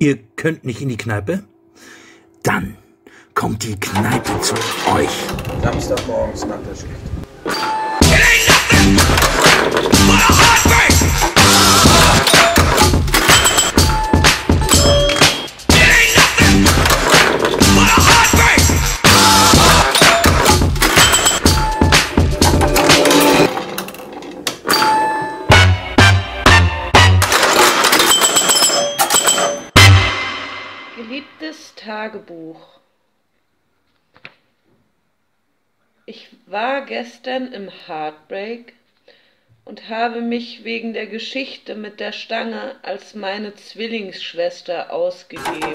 Ihr könnt nicht in die Kneipe? Dann kommt die Kneipe zu euch. Samstagmorgens nach der Schicht. Geliebtes Tagebuch. Ich war gestern im Heartbreak und habe mich wegen der Geschichte mit der Stange als meine Zwillingsschwester ausgegeben.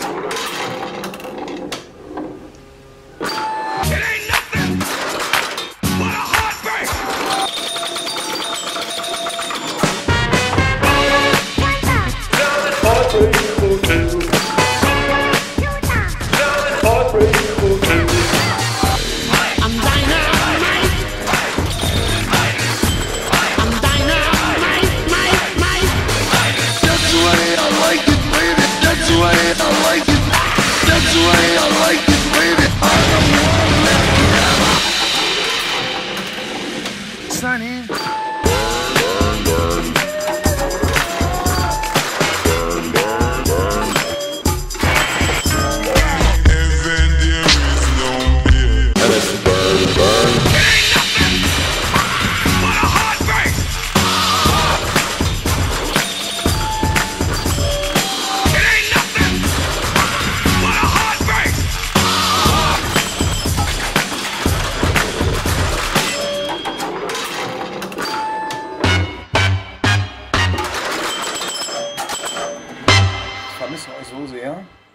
Ich vermisse euch so sehr.